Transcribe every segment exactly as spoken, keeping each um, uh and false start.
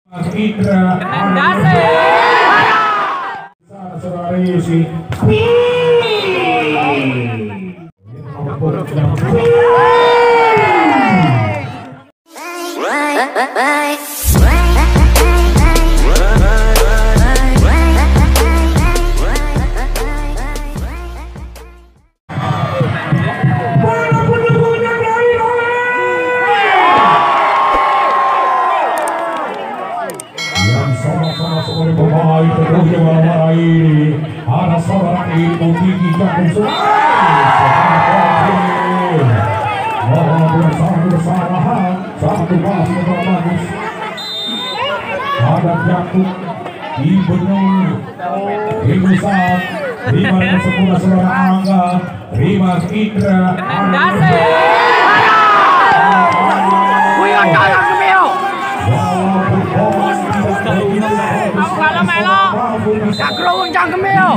Indra saudara Yusi ada seorang ibu gigi jagung bersalahan satu pas bagus ada Jakub Ibnu Ibu Saat lima dan sepuluh saudara Angga lima Indra Kagrong jangan kemil.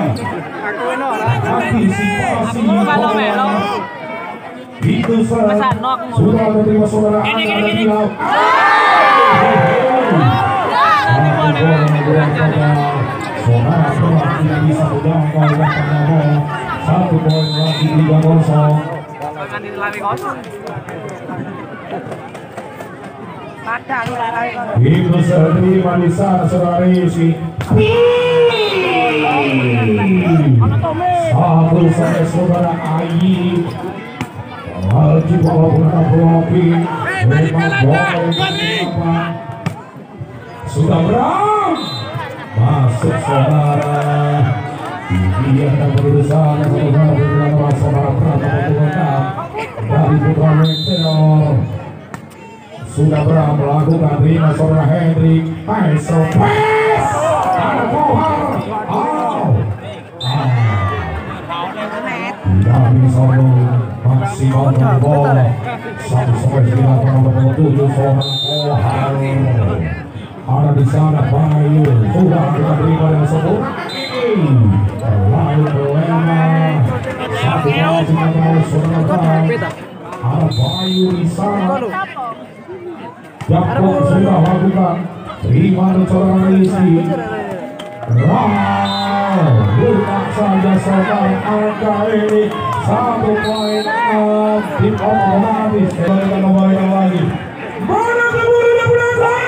Kalau melo. Itu sudah menerima saudara Angga dan Bilal. Saudara telah tidak bisa menjangkau dan penyawa satu poin lagi tiga kosong. Akan dilari kosong. Itu terima di sana saudara Yusi. Satu saya saudara Ayi. Haji bawa bola blocking. Memang bola sudah beram. Masuk saudara. Ini ada berusaha saudara dengan saudara Pratama dari Putra Meteor. Sudah berang melakukan terima saudara Hendrik Maestro Pes ada Kohar oh tidak bisa maksimal bola satu sampai sembilan nomor tujuh saudara Kohar ada di sana Bayu sudah kita terima dengan sempurna lalu Belema satu bola sembilan nomor saudara ada Bayu di sana. Jakub sudah lakukan terima saudara Isi. Wow, bukan saja saudara angka ini satu poin tim otomatis kembalikan kembalikan lagi. Mana kemudian berasal?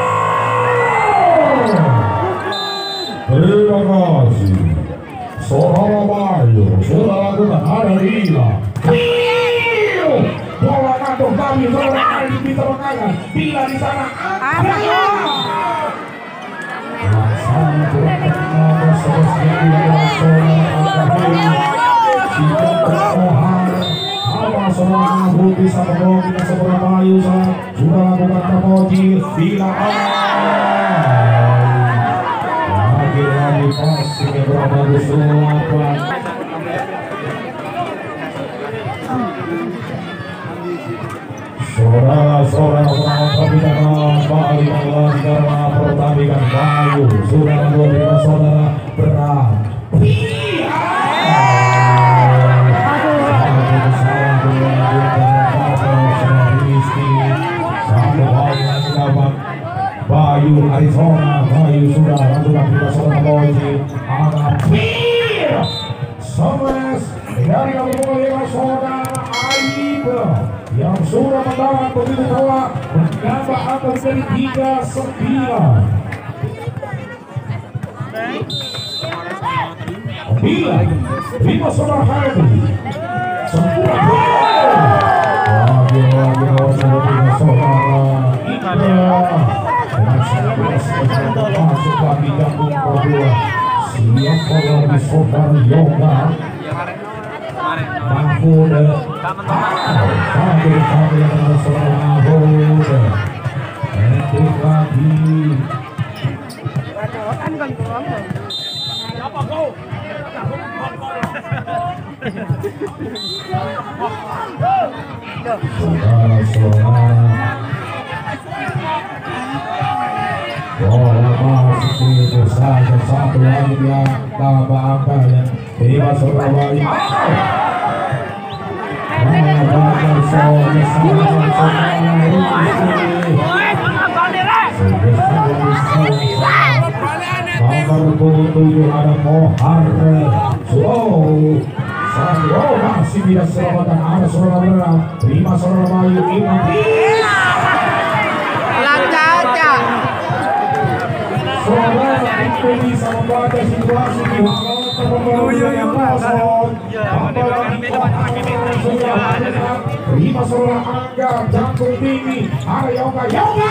Terima kasih saudara Bayu sudah lakukan ada Ila. Bola kantong kami saudara Ali bisa mengangkat bila di sana ada laksana kurang nomor selesai dengan saudara apa saudara Abu bisa membawa kita saudara Bayu sudah lakukan terpoji bila lagi-lagi pasti berapa delapan. Saudara-saudara pertandingan Bali Bali karena pertandingan Bayu sudah menerima saudara berat. Bayu Arizona Bayu sudah lakukan kita saudara Boji agak pir Somes dari yang saudara Aiba yang sudah mendapat begitu bola menambah angka dari tiga sembilan. Bila lima saudara Henry sempurna lagi-lagi saudara saudara Indra dengan sebelas masuk lagi Jakub kedua siap lagi saudara Yoga Mahfud sambil sambil dengan saudara Mahfud Hendrik lagi saudara-saudara bola masuk itu saja satu lagi dia tambah angka dan terima saudara Bayu. Saudara tujuh ada Kohar Slow satu oh masih tidak selamatan ada Saudara Berat lima Saudara Bayu Imam Lancaca. Saudara itu bisa membaca situasi di Hongkong yang kosong lima Saudara Angga jantung tinggi ada Yoga Yoga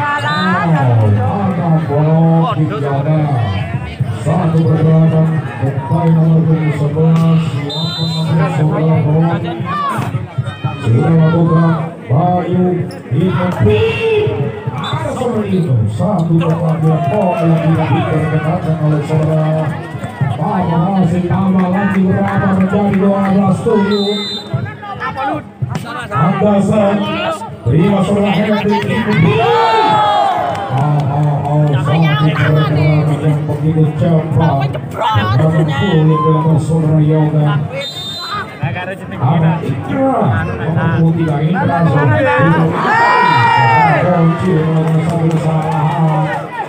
ada blok dijaga satu pergerakan pemain nomor tujuh sebelas siapa namanya Saudara Bro sudah melakukan Bayu Inopi ada Saudara itu satu pergerakan poin yang tidak dikatakan oleh Saudara Papa masih tambah lagi berapa menjadi dua belas tujuh Andasan terima Saudara Hendrik Inopi oh oh oh satu pergerakan yang begitu cepat dan pulih dengan Saudara Yoga ada Ikra mampu tidak Indra kunci dengan satu kesalahan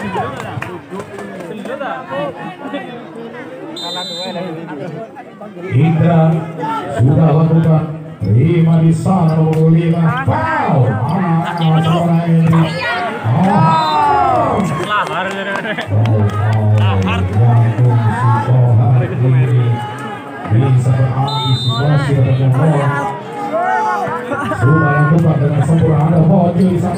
Indra sudah lakukan terima di sana nomor lima foul Saudara ini bisa berantisipasi dengan bola sudah lakukan dengan sempurna ada Hoji di sana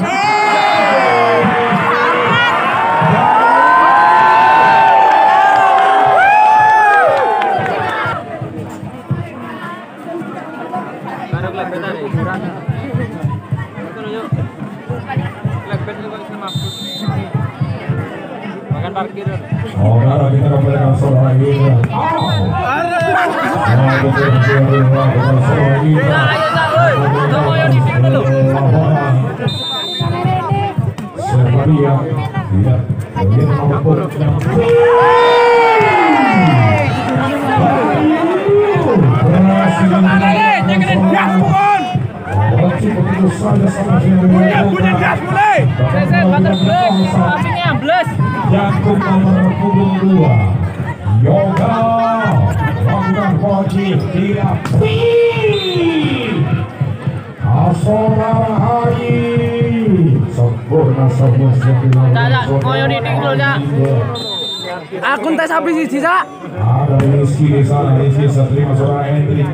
parkir. Oh, darah kita kembali dengan Saudara Indra. Sebaria tidak terlihat mampu Jakub nomor punggung dua Yoga lakukan Hoji tidak Saudara Haji sempurna semua akun tes habis sih Cak. Ada Rizky di sana Rizky terima Saudara Hendrik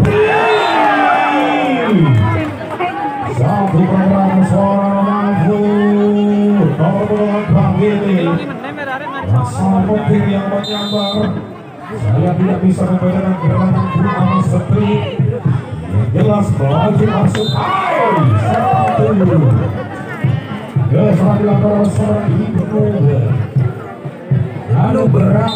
satu pergerakan Saudara Mahfud nomor dua Bang Gili sangat penting yang menyambar saya tidak bisa membedakan gerakan Bruno Setri yang jelas melaju masuk air satu keserangan dilakukan oleh seorang Ibu lalu berat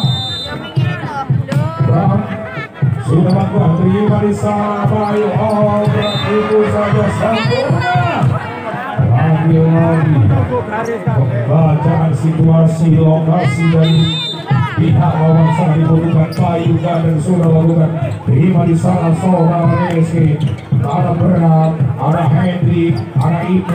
Bang sudah lakukan terima di sana Bayu oh berat itu saja sempurna lagi-lagi pembacaan situasi lokasi dari pihak lawan sangat dibutuhkan Bayu dan sudah lakukan terima di sana Saudara Rizky ada berat ada Hendrik ada Ibnu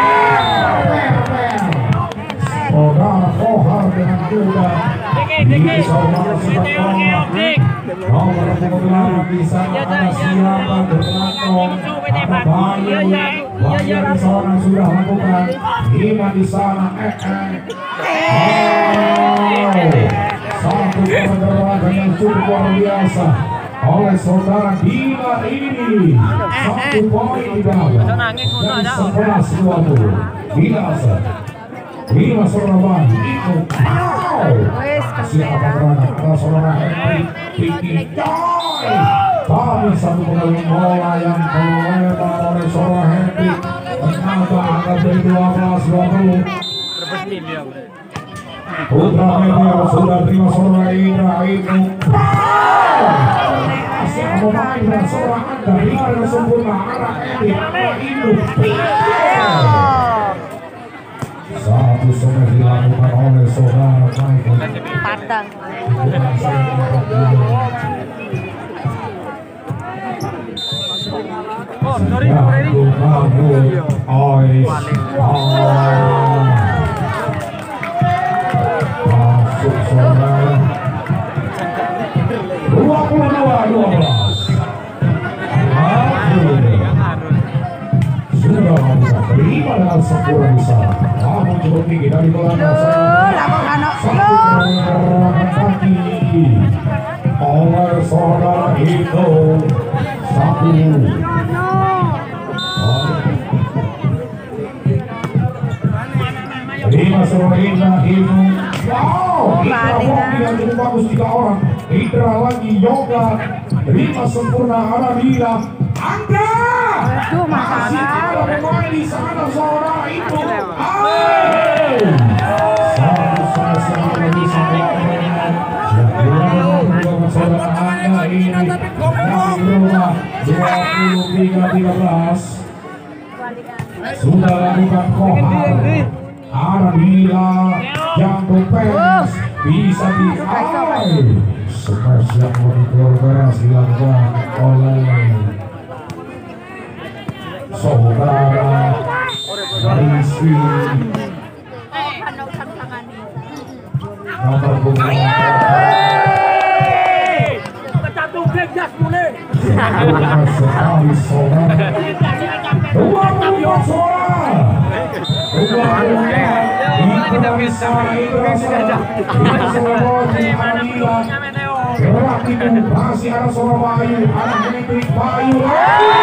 Saudara Kohar dengan kuda bisa masuk ke nomor penggelar di sana ada siapa berkantong ada Bayu Bayu di sana sudah lakukan lima di sana eh eh satu pergerakan yang cukup luar biasa oleh Saudara Dila ini satu poin di bawah dan sebelas dua puluh biasa lima Saudara Bayu itu siapa berada ada Saudara Hendrik Vicky Joy tapi satu pengalaman bola yang melebar oleh Saudara Hendrik ternyata akan jadi dua belas dua puluh Putra Media sudah terima Saudara Indra itu siapa pemain dan Saudara Anda lima dan sempurna arah Hendrik itu satu sudah dilakukan oleh Saudara Michael Padang. Oh, sorry, sorry. Masuk Saudara kurang bisa. Namun cukup tinggi dari bola satu gerakan kaki oleh saudara itu satu. Lima Sororinda itu, wow, Indra yang cukup bagus tiga orang. Indra lagi yoga, lima sempurna Arabila. Anda masih ada pemain di sana saudara itu. Satu saja lagi saudara. Saudara Anda ini dua puluh tiga tiga belas sudah lakukan kohar. Arabila yang defense bisa dialih. Smash yang berkoordinasi dilakukan oleh saudara Rizky nomor punggung sekali saudara dua puluh suara tidak bisa Gerak itu masih ada Surabaya, ada Hendrik Bayu.